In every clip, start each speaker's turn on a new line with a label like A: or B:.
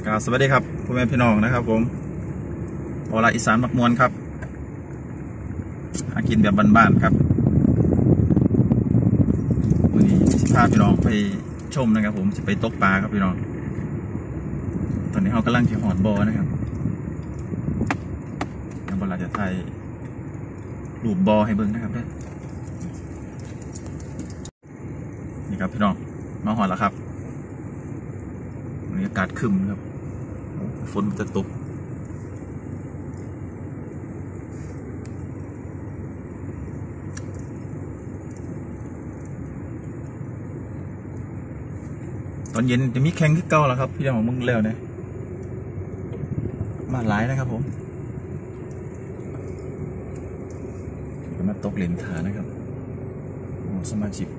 A: สวัสดีครับพ่อแม่พี่น้องนะครับผมโอลาอีสานมักมวนครับหากินแบบบ้านๆครับวันนี้พาพี่น้องไปชมนะครับผมจะไปตกปลาครับพี่น้องตอนนี้เขากำลังจะหอดบ่อนะครับเดี๋ยวเราจะถ่ายรูปบ่อให้เบิ่งนะครับนี่ครับพี่น้องมาหอดแล้วครับอากาศครึ้มครับฝนจะตกตอนเย็นจะมีแข่งที่เก่าแล้วครับพี่น้องมึงแล้วเนี่ยมาหลายนะครับผมมาตกเหรียญขานะครับโอ้สมาชิก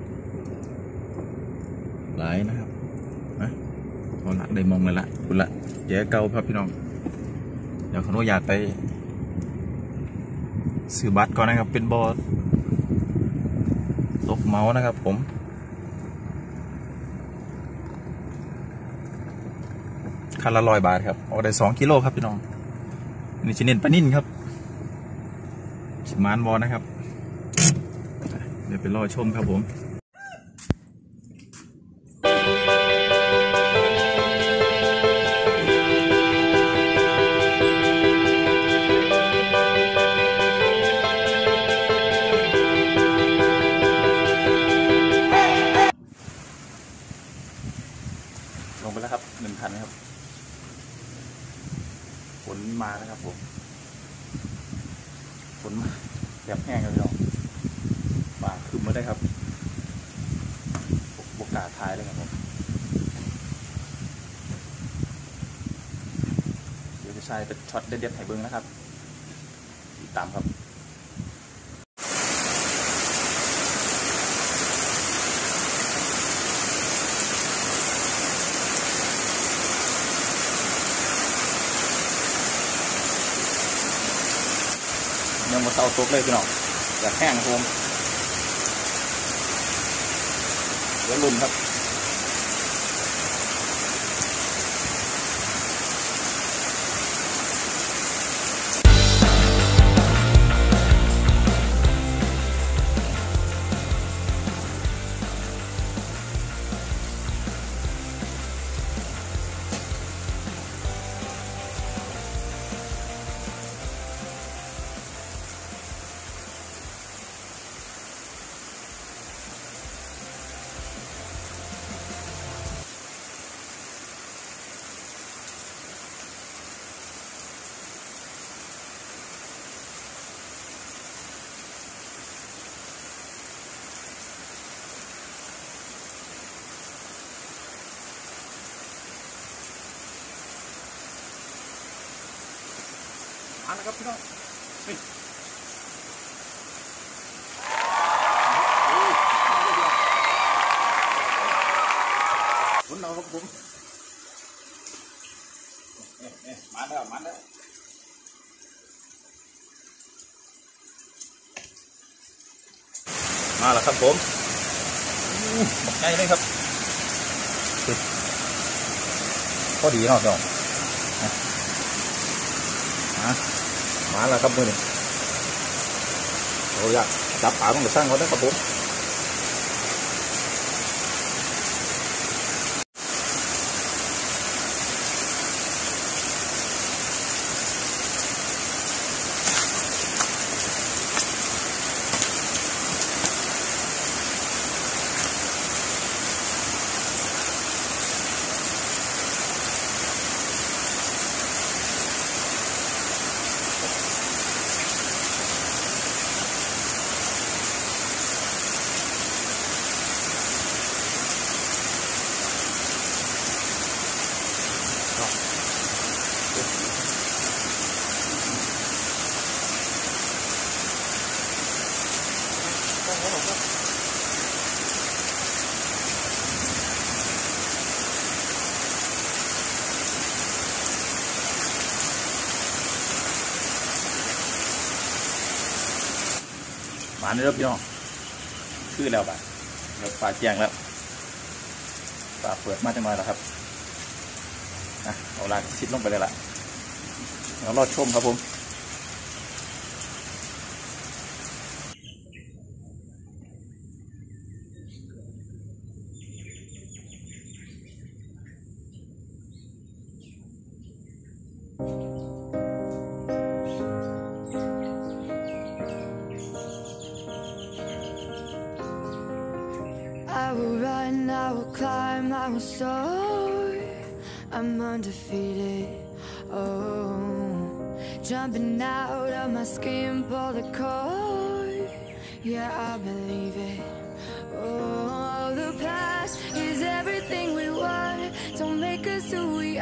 A: หลายนะครับนะพอละได้มองเลยละคุณละแย่เก่าครับพี่น้องเดี๋ยวขออนุญาตไปซื้อบัตรก่อนนะครับเป็นบอตกเมาส์นะครับผมคันละ100 บาทครับเอาได้2 กิโลครับพี่น้องนี่จะเน้นปลานิ่นครับสมานบอนะครับเดี๋ยวไปรอชมครับผมลงไปแล้วครับ1 คันครับฝนมาแล้วครับผมฝนมาแบบแห้งครับพี่น้องป่าคืมมาได้ครับบกกาท้ายเลยครับผมเดี๋ยวจะใช้เป็นช็อตเด็ดๆให้เบิ้งนะครับติดตามครับยังมาเตาตกเลยพี่น้องแบบแห้งครับผมเดี๋ยวลุ่นครับมาแล้วครับพี่น้องนี่ฝนเราครับผมมาแล้วมาแล้วมาแล้วครับผมบอกง่ายเลยครับพอดีเนาะพี่น้องมาแล้วครับมือนี่เราอยากจับปลาต้องไปสร้างเขาได้ครับผมมาเริ่มพี่น้องคือแล้วป่ะปลาแจงแล้วปลาเปิดมาจังเลยแล้วครับเอาลากชิดลงไปเลยล่ะแล้วรอชมครับผม
B: I will run, I will climb, I will soar. I'm undefeated. Oh, jumping out of my skin, pull the cord. Yeah, I believe it. Oh, the past is everything we want. Don't make us who we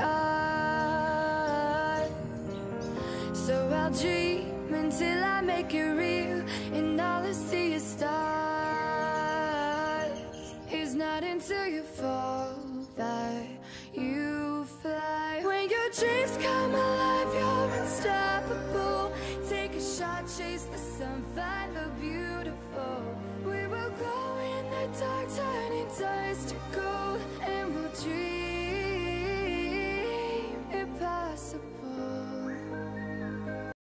B: are. So I'll dream until I make it real, and all I see is stars. It's not until you fall that you fly. When your dreams come alive, you're unstoppable. Take a shot, chase the sun, find the beautiful. We will go in the dark, turning dust to gold, and we'll dream